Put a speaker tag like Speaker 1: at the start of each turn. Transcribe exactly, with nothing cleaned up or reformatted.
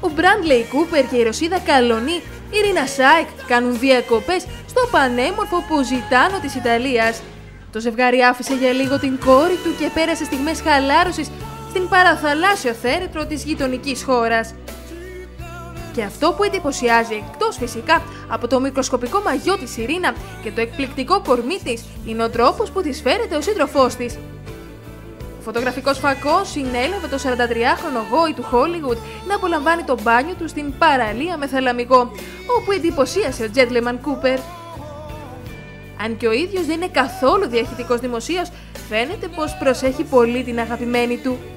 Speaker 1: Ο Μπράντλεϊ Κούπερ και η Ρωσίδα καλονή Ιρίνα Σάικ κάνουν διακοπές στο πανέμορφο Ποζιτάνο της Ιταλίας. Το ζευγάρι άφησε για λίγο την κόρη του και πέρασε στιγμές χαλάρωσης στην παραθαλάσσιο θέρετρο της γειτονικής χώρας. Και αυτό που εντυπωσιάζει, εκτός φυσικά από το μικροσκοπικό μαγιό της Ιρίνα και το εκπληκτικό κορμί της, είναι ο τρόπος που της φέρεται ο σύντροφός της. Ο φωτογραφικός φακός συνέλαβε το σαραντατριάχρονο γόη του Χόλιγουντ να απολαμβάνει το μπάνιο του στην παραλία με θαλαμικό, όπου εντυπωσίασε ο Gentleman Cooper. Αν και ο ίδιος δεν είναι καθόλου διαχυτικός δημοσίως, φαίνεται πως προσέχει πολύ την αγαπημένη του.